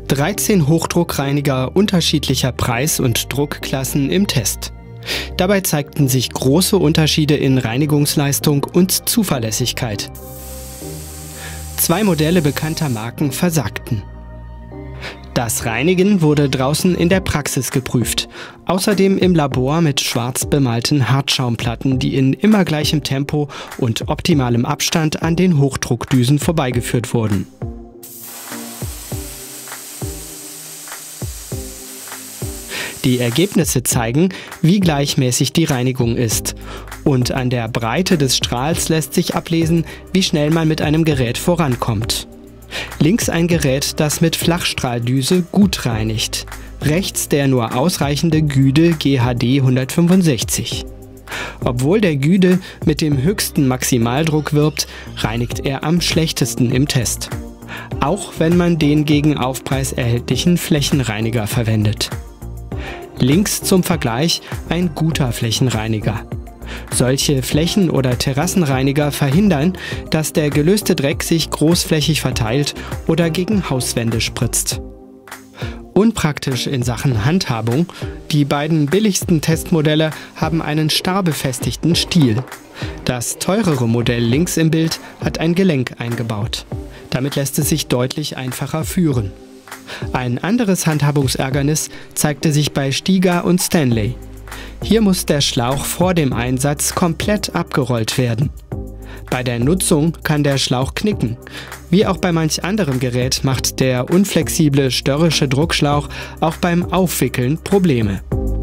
13 Hochdruckreiniger unterschiedlicher Preis- und Druckklassen im Test. Dabei zeigten sich große Unterschiede in Reinigungsleistung und Zuverlässigkeit. 2 Modelle bekannter Marken versagten. Das Reinigen wurde draußen in der Praxis geprüft. Außerdem im Labor mit schwarz bemalten Hartschaumplatten, die in immer gleichem Tempo und optimalem Abstand an den Hochdruckdüsen vorbeigeführt wurden. Die Ergebnisse zeigen, wie gleichmäßig die Reinigung ist. Und an der Breite des Strahls lässt sich ablesen, wie schnell man mit einem Gerät vorankommt. Links ein Gerät, das mit Flachstrahldüse gut reinigt. Rechts der nur ausreichende Gyde GHD 165. Obwohl der Gyde mit dem höchsten Maximaldruck wirbt, reinigt er am schlechtesten im Test. Auch wenn man den gegen Aufpreis erhältlichen Flächenreiniger verwendet. Links zum Vergleich ein guter Flächenreiniger. Solche Flächen- oder Terrassenreiniger verhindern, dass der gelöste Dreck sich großflächig verteilt oder gegen Hauswände spritzt. Unpraktisch in Sachen Handhabung: Die beiden billigsten Testmodelle haben einen starr befestigten Stiel. Das teurere Modell links im Bild hat ein Gelenk eingebaut. Damit lässt es sich deutlich einfacher führen. Ein anderes Handhabungsärgernis zeigte sich bei Stiga und Stanley. Hier muss der Schlauch vor dem Einsatz komplett abgerollt werden. Bei der Nutzung kann der Schlauch knicken. Wie auch bei manch anderem Gerät macht der unflexible störrische Druckschlauch auch beim Aufwickeln Probleme.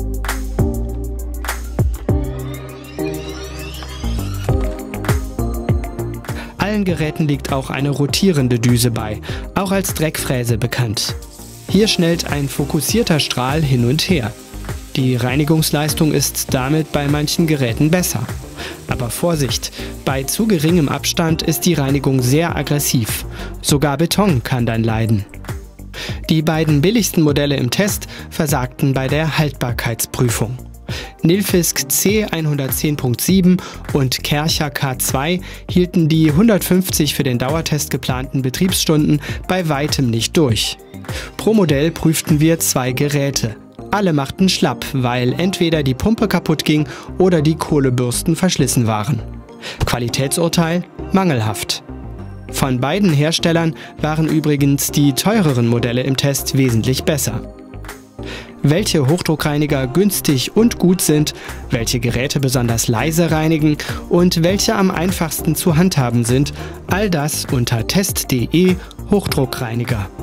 Allen Geräten liegt auch eine rotierende Düse bei, auch als Dreckfräse bekannt. Hier schnellt ein fokussierter Strahl hin und her. Die Reinigungsleistung ist damit bei manchen Geräten besser. Aber Vorsicht, bei zu geringem Abstand ist die Reinigung sehr aggressiv. Sogar Beton kann dann leiden. Die beiden billigsten Modelle im Test versagten bei der Haltbarkeitsprüfung. Nilfisk C110.7 und Kärcher K2 hielten die 150 für den Dauertest geplanten Betriebsstunden bei weitem nicht durch. Pro Modell prüften wir 2 Geräte. Alle machten schlapp, weil entweder die Pumpe kaputt ging oder die Kohlebürsten verschlissen waren. Qualitätsurteil: mangelhaft. Von beiden Herstellern waren übrigens die teureren Modelle im Test wesentlich besser. Welche Hochdruckreiniger günstig und gut sind, welche Geräte besonders leise reinigen und welche am einfachsten zu handhaben sind, all das unter test.de Hochdruckreiniger.